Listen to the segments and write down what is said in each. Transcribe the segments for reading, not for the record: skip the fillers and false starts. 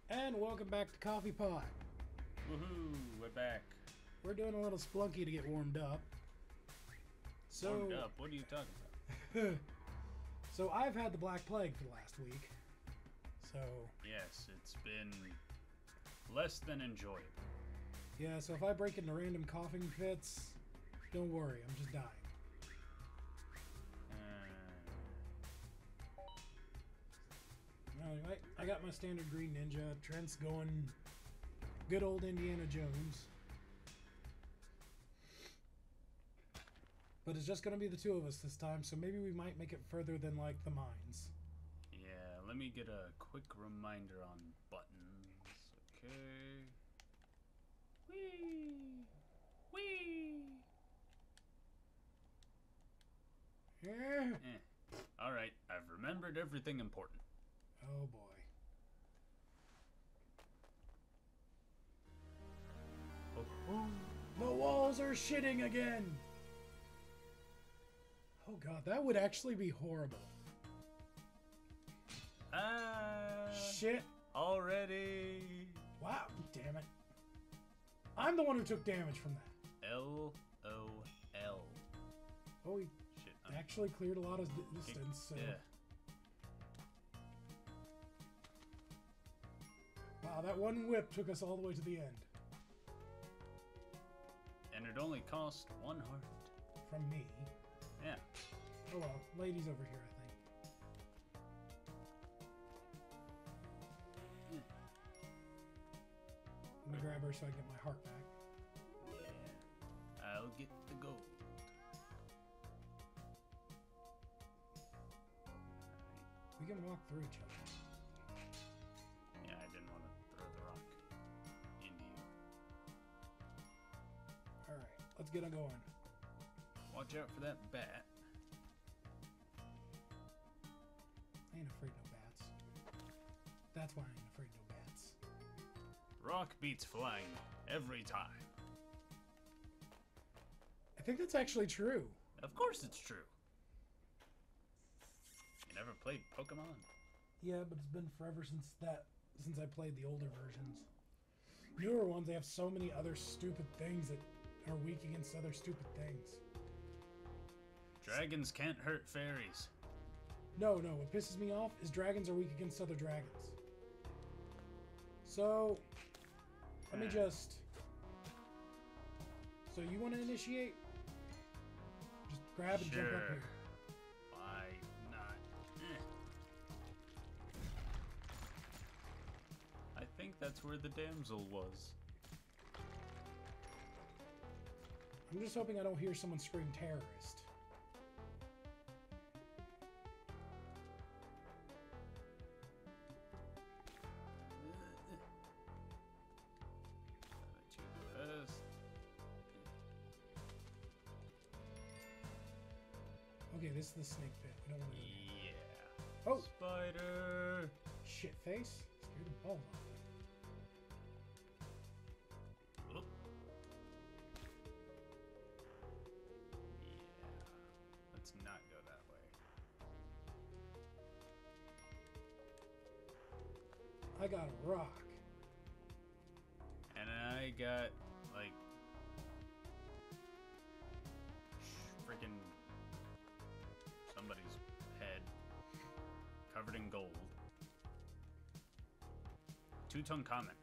And welcome back to Coffeepot. Woohoo, we're back. We're doing a little Splunkey to get warmed up. Warmed up? What are you talking about? So I've had the Black Plague for the last week. So Yes, it's been less than enjoyable. yeah, so if I break into random coughing fits, don't worry, I'm just dying. Anyway, I got my standard green ninja. Trent's going good old Indiana Jones. But it's just going to be the two of us this time, so maybe we might make it further than, like, the mines. Yeah, let me get a quick reminder on buttons. Okay. Whee! Whee! Yeah. Alright, I've remembered everything important. Oh, boy. The walls are shitting again! Oh, God, that would actually be horrible. Shit. Already. Wow, damn it. I'm the one who took damage from that. L-O-L. Oh, he Shit. actually cleared a lot of distance, so... Yeah. Wow, that one whip took us all the way to the end. And it only cost 1 heart. From me. Yeah. Oh well, ladies over here, I think. I'm gonna grab her so I can get my heart back. Yeah. I'll get the gold. We can walk through each other. Yeah, I didn't want to throw the rock into you. Alright, let's get it going. Watch out for that bat. I ain't afraid no bats. That's why I ain't afraid no bats. Rock beats flying every time. I think that's actually true. Of course it's true. You never played Pokemon? Yeah, but it's been forever since I played the older versions. Newer ones, they have so many other stupid things that are weak against other stupid things. Dragons can't hurt fairies. No, what pisses me off is dragons are weak against other dragons. So, let me just... So you want to initiate? Just grab and jump up here. Why not? I think that's where the damsel was. I'm just hoping I don't hear someone scream terrorist. Okay, this is the snake pit. We don't want to go there. Yeah. Oh! Spider! Shit face. Scared the balls off me. Oh. Yeah. Let's not go that way. I got a rock. And I got, like, freaking somebody's head covered in gold. Two-tone comment.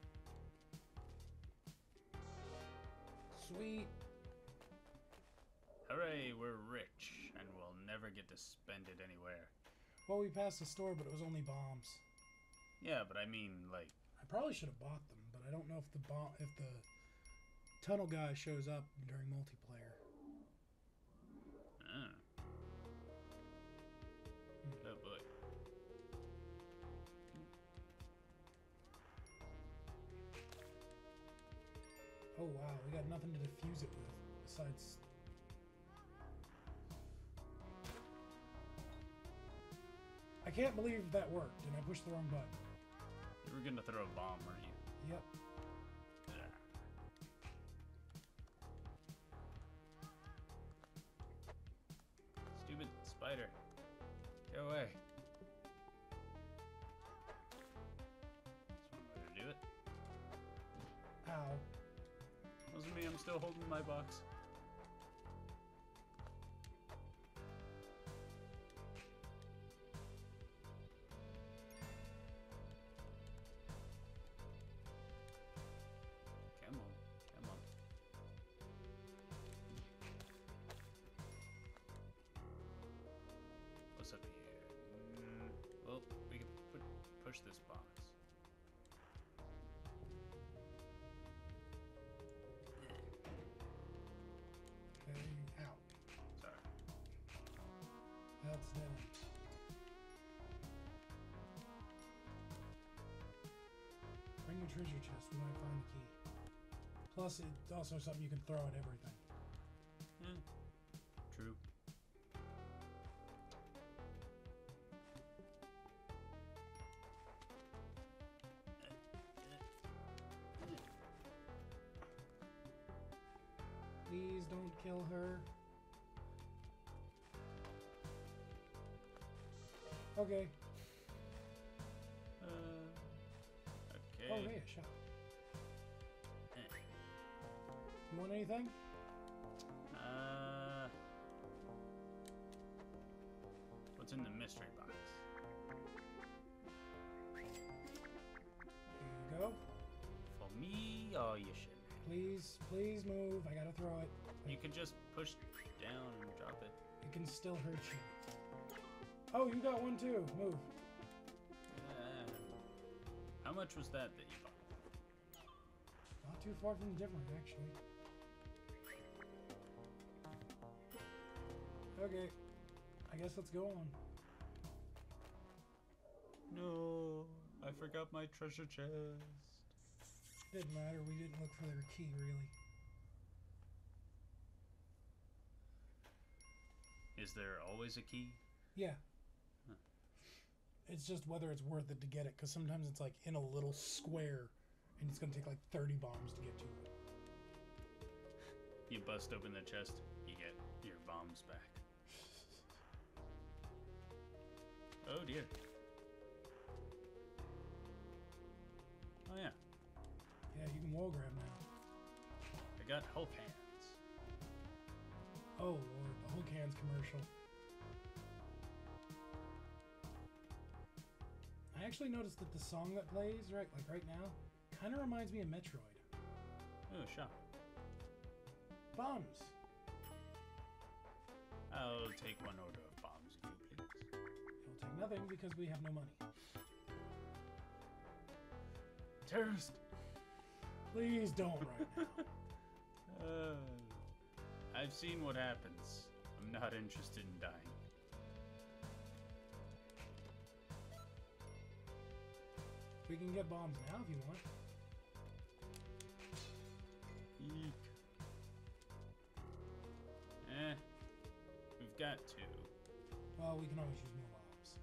Sweet. Hooray, we're rich, and we'll never get to spend it anywhere. Well, we passed the store, but it was only bombs. Yeah, but I mean, like... I probably should have bought them, but I don't know if the tunnel guy shows up during multiplayer. Oh boy. Oh wow, we got nothing to defuse it with besides... I can't believe that worked, and I pushed the wrong button. You were gonna throw a bomb, weren't you? Yep. Yeah. Stupid spider. Get away. That's one way to Ow. Wasn't me, I'm still holding my box. Come on, come on. What's up here? Well, we can push this box. Okay, out. Sorry. That's down. Bring the treasure chest, we might find the key. Plus, it's also something you can throw at everything. True. Please don't kill her. Okay. Okay. Oh, hey, a shop. You want anything? What's in the mystery box? Here you go. For me, or you shouldn't. Please, please move. I gotta throw it. You can just push down and drop it. It can still hurt you. Oh, you got one too. Move. How much was that you bought? Not too far from different, actually. Okay. I guess let's go on. No, I forgot my treasure chest. Didn't matter. We didn't look for their key, really. Is there always a key? Yeah. Huh. It's just whether it's worth it to get it, because sometimes it's like in a little square, and it's going to take like 30 bombs to get to it. You bust open the chest, you get your bombs back. Oh dear. Oh yeah. Yeah, you can wall grab now. I got Hulk hands. Oh lord, the Hulk hands commercial. I actually noticed that the song that plays right now kind of reminds me of Metroid. Oh, shop. Bombs. I'll take one order of bombs, if you please. You'll take nothing because we have no money. Terrorist! Please don't right now. I've seen what happens. I'm not interested in dying. We can get bombs now if you want. Eek. We've got two. Well, we can always use more bombs.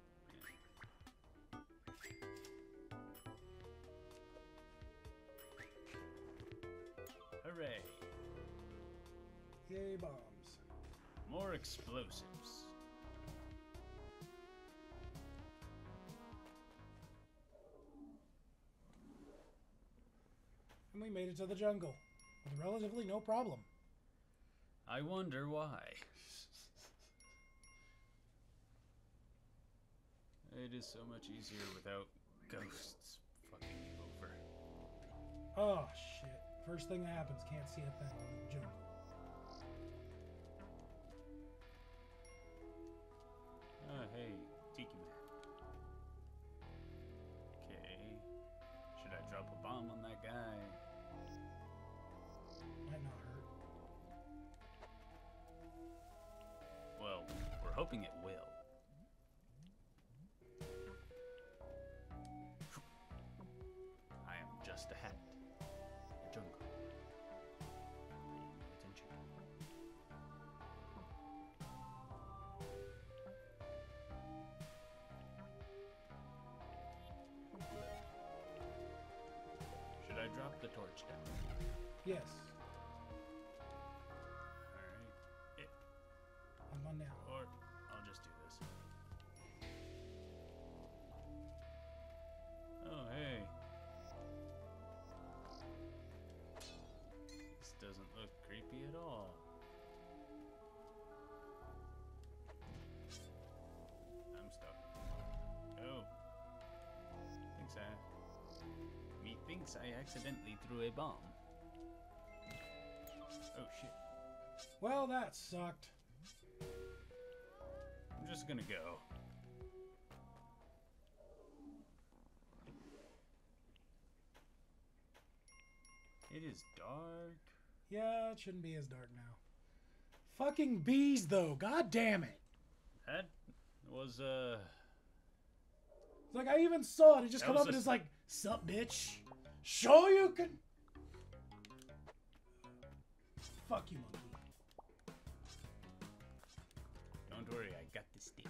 Hooray! Yay, bombs. More explosives. And we made it to the jungle with relatively no problem. I wonder why. It is so much easier without ghosts fucking you over. Oh, shit. First thing that happens, can't see a thing in the jungle. Hey, Tiki Man. Okay. Should I drop a bomb on that guy? Might not hurt. Well, we're hoping it will. I am just a hat. The jungle. Paying no attention. Should I drop the torch down? Yes. Alright. I'm on down. Or I'll just do this. Oh, hey. thinks I accidentally threw a bomb. Oh shit. Well, that sucked. I'm just gonna go. It is dark. Yeah, it shouldn't be as dark now. Fucking bees, though. God damn it. That was, It's like, I even saw it. It just That come was up and a- it's like, sup, bitch? Show you can... Fuck you, monkey. Don't worry, I got the stick.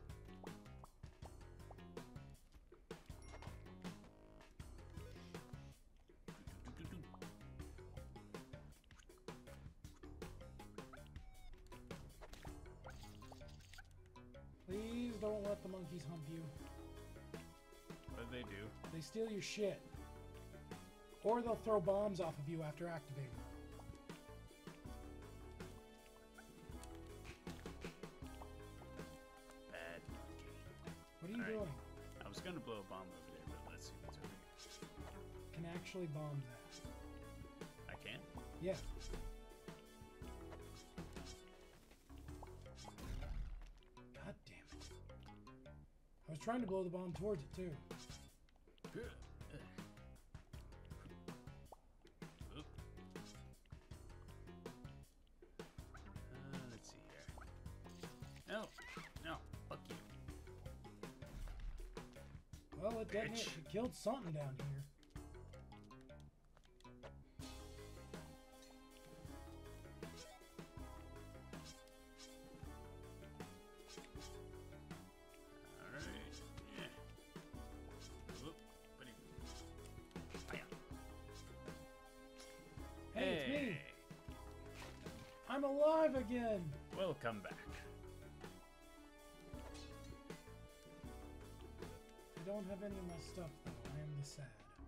Please don't let the monkeys hump you. What do they do? They steal your shit. Or they'll throw bombs off of you after activating. Bad monkey. What are you Alright. doing? I was gonna blow a bomb over there, but let's see what's over here. Can actually bomb that. I can? Yeah. God damn it. I was trying to blow the bomb towards it too. Oop. Let's see here. No, no, fuck you. Well, it detonated. Bitch. It killed something down here. Alright, yeah. Oop, buddy. Hiya. Hey, it's me. I'm alive again. Welcome back. I don't have any of my stuff though. I am the sad.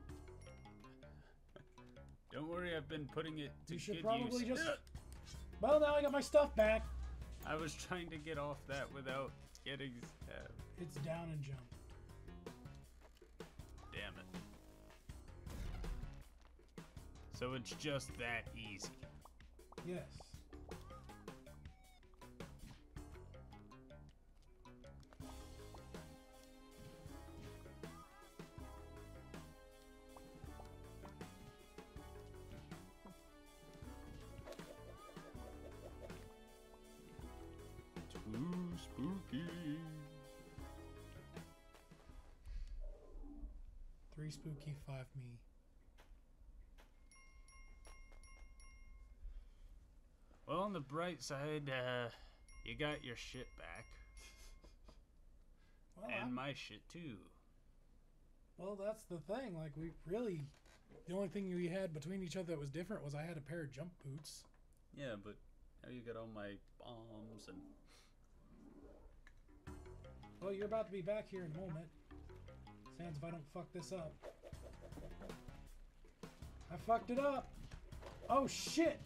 Don't worry, I've been putting it to You should good probably use. just... Well, now I got my stuff back. I was trying to get off that without getting stabbed. It's down and jump. Damn it. So it's just that easy. Yes. Too spooky. 3 spooky, 5 me. Well, on the bright side, you got your shit back. Well, And my shit too. well, that's the thing. Like, we really... The only thing we had between each other that was different was I had a pair of jump boots. Yeah, but now you got all my bombs and... Well, you're about to be back here in a moment. Sans if I don't fuck this up. I fucked it up! Oh, shit!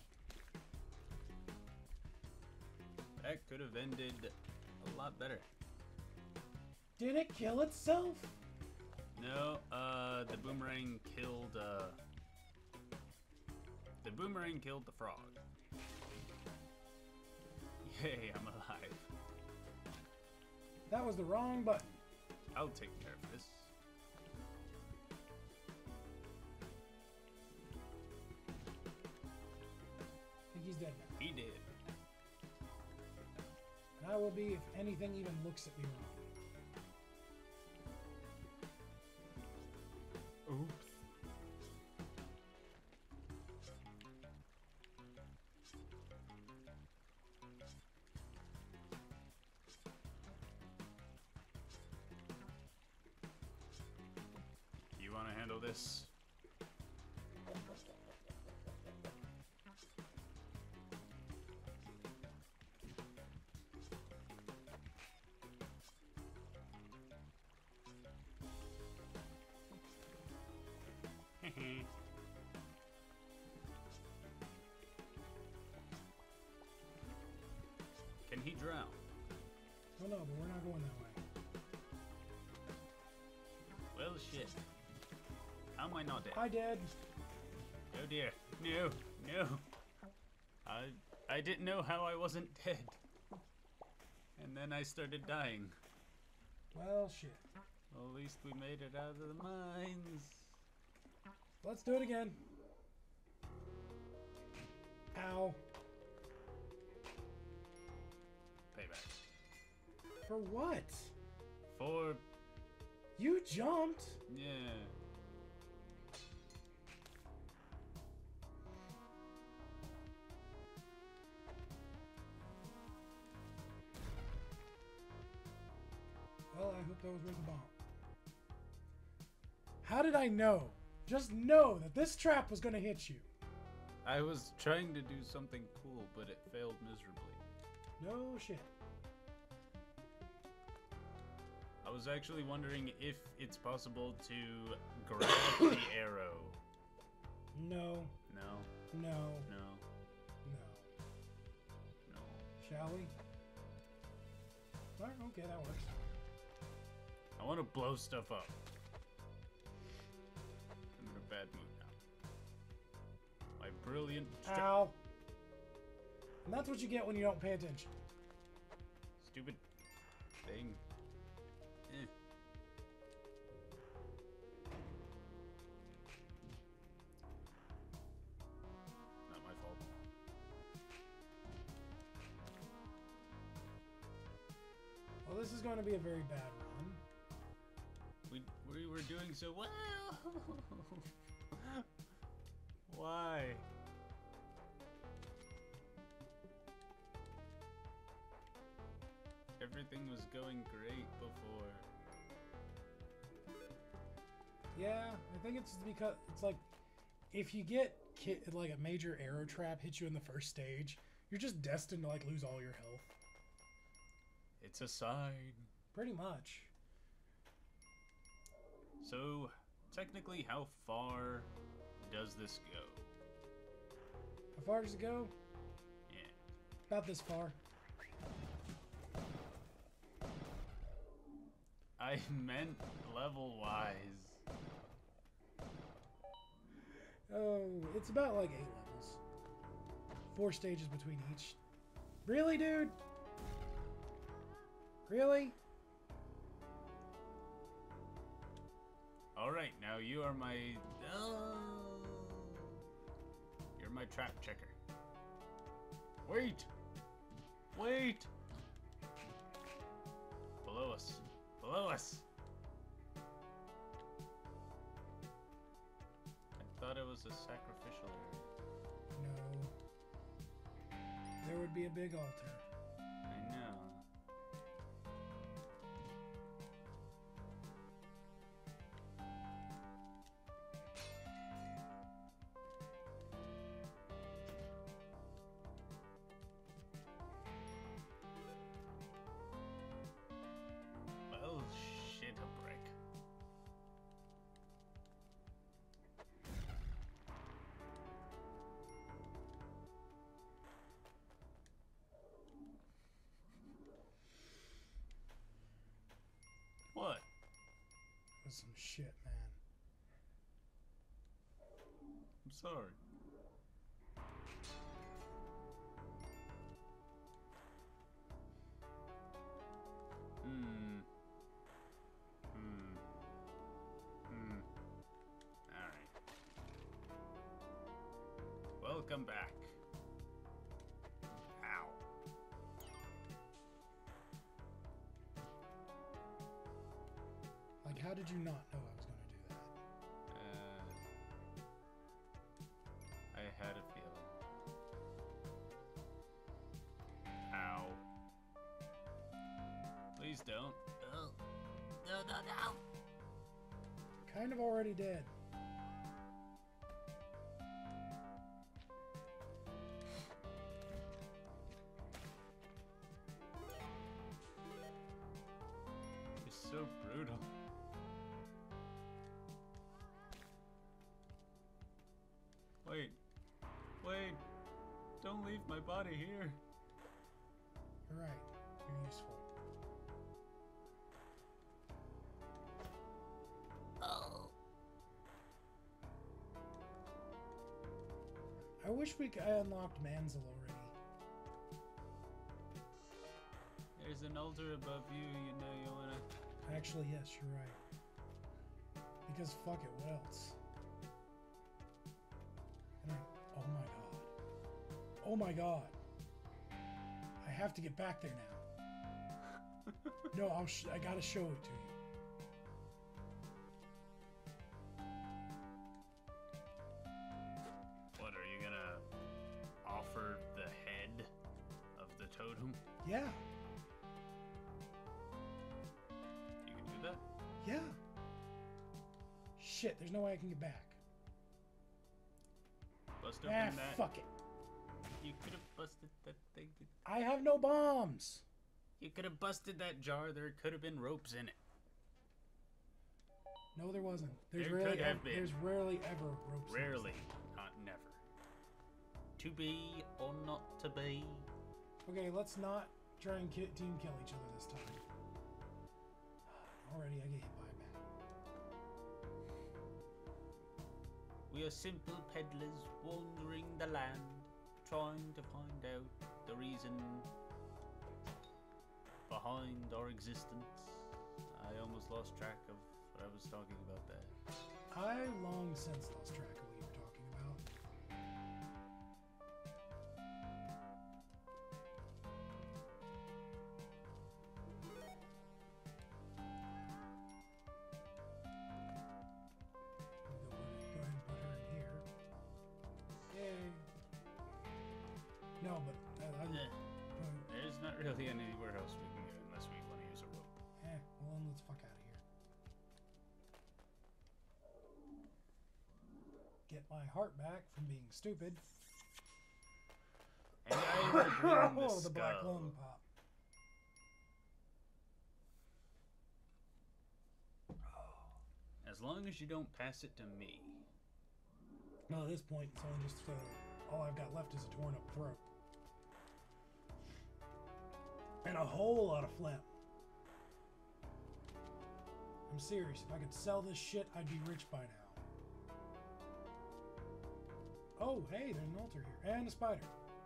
That could have ended a lot better. Did it kill itself? No, the boomerang killed, the boomerang killed the frog. Yay, I'm alive. That was the wrong button. I'll take care of this. I think he's dead now. He did. And I will be if anything even looks at me wrong. Oops. You want to handle this? Can he drown? Oh no, but we're not going that way. Well, shit. How am I not dead? Hi, Dad. Oh dear. No. No. I didn't know how I wasn't dead. And then I started dying. Well, shit. Well, at least we made it out of the mines. Let's do it again. Ow. Payback. For what? For... You jumped. Yeah. Well, I hope that was worth the bomb. How did I know? Just know that this trap was going to hit you. I was trying to do something cool, but it failed miserably. No shit. I was actually wondering if it's possible to grab the arrow. No. No. No. No. No. No. Shall we? Alright, okay, that works. I want to blow stuff up. I'm in a bad mood now. My brilliant... Ow. And that's what you get when you don't pay attention. Stupid thing. Eh. Not my fault. Well, this is going to be a very bad run. We were doing so well. Why? Everything was going great before. Yeah, I think it's because it's like if you get like a major arrow trap hits you in the first stage, you're just destined to like lose all your health. It's a sign. Pretty much. So, technically, how far does this go? How far does it go? Yeah. About this far. I meant level-wise. Oh, it's about like 8 levels. 4 stages between each. Really, dude? Really? Alright, now you are my... You're my trap checker. Wait! Wait! Below us. Below us! I thought it was a sacrificial area. No. There would be a big altar. I know. Well, shit a brick. What? That was some shit, man. I'm sorry. Alright. Welcome back. Ow. Like, how did you not know I was going to do that? I had a feeling. Ow. Please don't. Oh. No, no, no. Kind of already dead. You're so brutal. Wait. Wait. Don't leave my body here. You're right. You're useful. Oh. I wish I unlocked Manzel already. There's an altar above you. You know you wanna. Actually, yes, you're right. Because fuck it, what else? And oh my god. Oh my god. I have to get back there now. No, I gotta show it to you. What, are you gonna offer the head of the totem? Yeah. You can do that? Yeah. Shit, there's no way I can get back. Bust open that. Fuck it. You could have busted that thing. I have no bombs. You could have busted that jar. There could have been ropes in it. No, there wasn't. There's There rarely could have been. There's rarely ever ropes. Rarely, not never. To be or not to be. Okay, let's not try and team kill each other this time. Already, I get hit by a bat. We are simple peddlers wandering the land, trying to find out the reason behind our existence. I almost lost track of what I was talking about there. I long since lost track of what you were talking about. Go ahead and put her in here. Yay. No, but There's not really anywhere else we can go unless we want to use a rope. well then let's fuck out of here. Get my heart back from being stupid. And I will bring the The black skull. lung pop. As long as you don't pass it to me. No, at this point, it's only just all I've got left is a torn up throat. And a whole lot of phlegm. I'm serious. If I could sell this shit, I'd be rich by now. Oh, hey, there's an altar here. And a spider.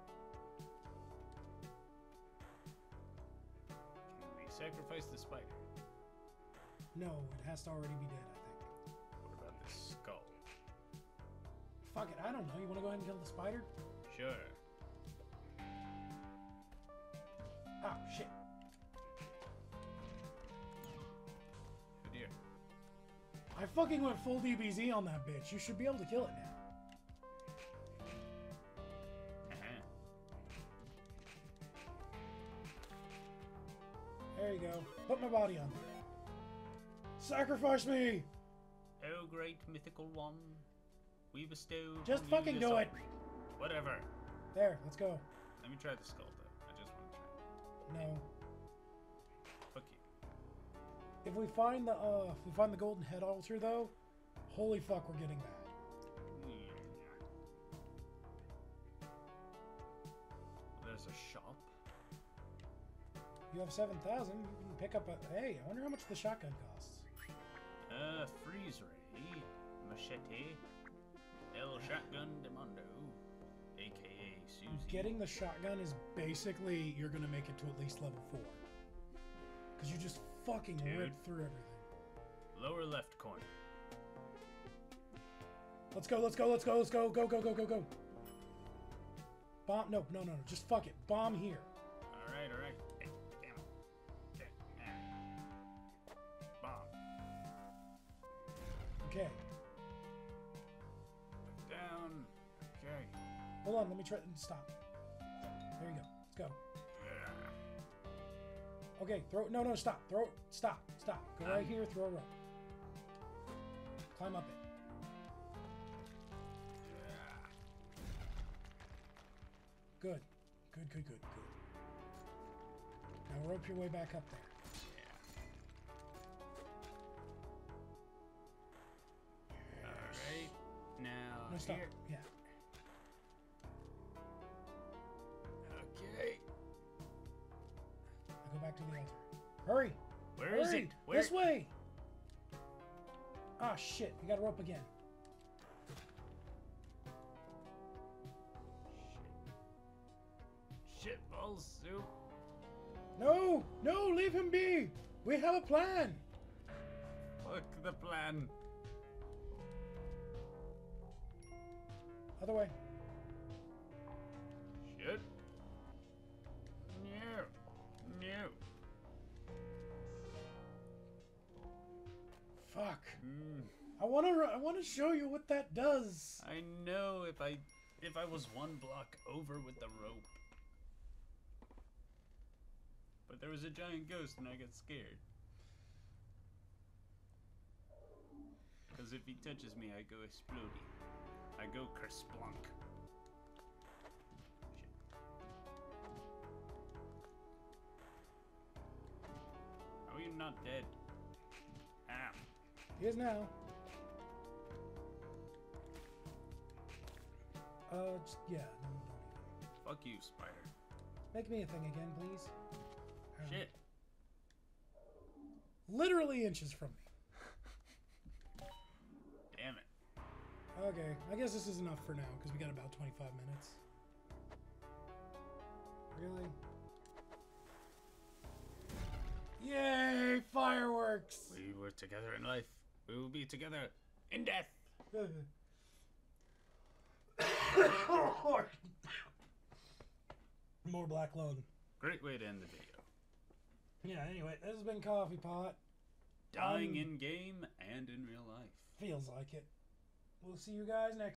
Can we sacrifice the spider? No, it has to already be dead, I think. What about the skull? Fuck it, I don't know. You want to go ahead and kill the spider? Sure. Oh, shit. Oh dear. I fucking went full DBZ on that bitch. You should be able to kill it now. There you go. Put my body on there. Sacrifice me! Oh, great mythical one, we bestow. Just on fucking you do this it. offering. Whatever. There, let's go. Let me try the skull though. I just want to try. No. Fuck you. If we find the golden head altar though, holy fuck, we're getting that. There's a shop. You have 7,000. You can pick up a. Hey, I wonder how much the shotgun costs. Freeze ray, machete, El Shotgun Demondo, aka Susie. Getting the shotgun is basically you're gonna make it to at least level 4. Cause you just fucking rip through everything. Lower left corner. Let's go, let's go, let's go, let's go, go, go, go, go, go. Bomb, no, no, no, no, just fuck it. Bomb here. Alright, alright. Hey, damn it. Okay. Bomb. Okay. Down. Okay. Hold on, let me try and stop. There you go. Let's go. Okay, throw, no, no, stop. Throw, stop, stop. Go right here, throw a rope. Climb up it. Good. Good, good, good, good. Now rope your way back up there. Alright. Now No, stop. here. Yeah. Okay. Now go back to the altar. Hurry! Where is Hurry! it? Where? This way! Ah, shit. You got a rope again. shitball soup. No! No, leave him be! We have a plan! Fuck the plan. Other way. Shit. No. No. Fuck. Mm. I wanna show you what that does. I know if I was one block over with the rope. But there was a giant ghost and I got scared. Because if he touches me, I go explodey. I go kersplunk. Shit. How are you not dead? Ow. He is now. Yeah, no, don't even. Fuck you, spider. Make me a thing again, please. Shit. Literally inches from me. Damn it. Okay, I guess this is enough for now, because we got about 25 minutes. Really? Yay! Fireworks! We were together in life. We will be together in death. More black lung. Great way to end the video. Yeah, anyway, this has been Coffeepot. Dying in game and in real life. Feels like it. We'll see you guys next